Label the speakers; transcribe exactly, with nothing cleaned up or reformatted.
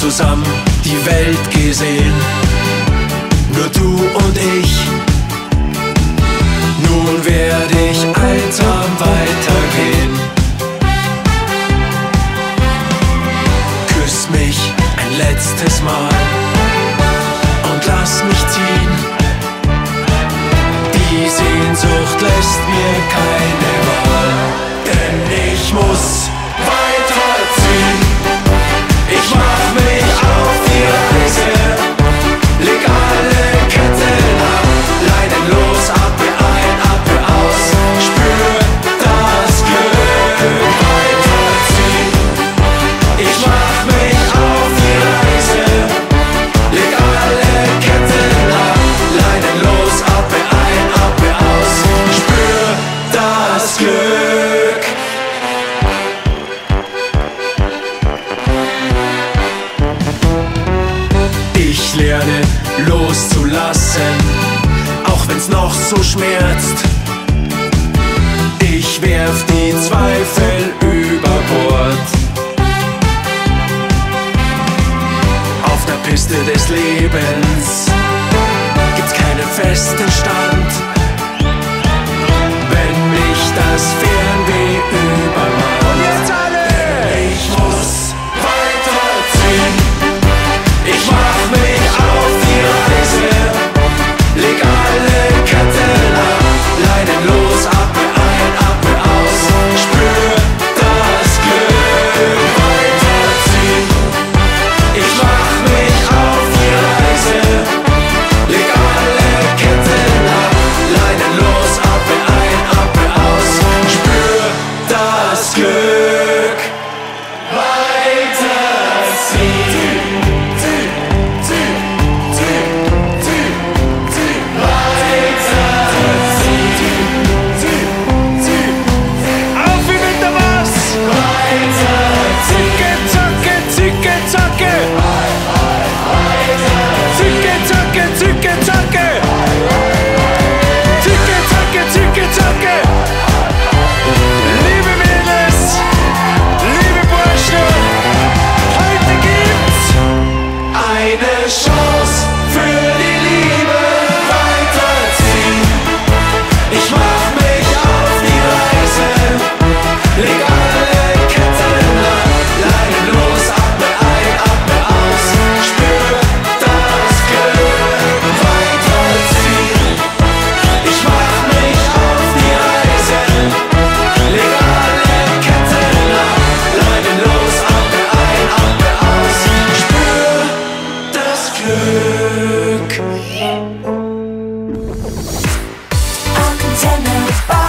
Speaker 1: zusammen die Welt gesehen, nur du und ich. Nun werde ich einsam weitergehen. Küss mich ein letztes Mal und lass mich ziehen. Die Sehnsucht lässt mir keine Wahl, denn ich muss weiterziehen. Ich mach mich auf die Reise, leg alle Ketten ab, leidenlos, Atme ein, Atme aus, spür das Glück. Weiterziehen. Ich mach mich auf die Reise, leg alle Ketten ab, leidenlos, Atme ein, Atme aus, spür das Glück. Ich lerne loszulassen, auch wenn's noch so schmerzt. Ich werf die Zweifel über Bord. Auf der Piste des Lebens gibt's keinen festen Stand. Wenn mich das Fernweh übermannt, und jetzt alle! Ich muss weiterziehen. Ich mach mich auf die Reise, leg alle Ketten ab, leidenlos, Atme ein, Atme aus, spür das Glück. Weiterziehen. Ich mach mich auf die Reise, leg alle Ketten ab, leidenlos, Atme ein, Atme aus, spür das Glück. Weiterziehen. Eine Chance für die Liebe, weiterziehen. Ich mach mich auf die Reise, leg alle Ketten ab, leidenlos, Atme ein, Atme aus, spür das Glück. Weiterziehen. Ich mach mich auf die Reise, leg alle Ketten ab, leidenlos, Atme ein, Atme aus, spür das Glück.
Speaker 2: Antenne.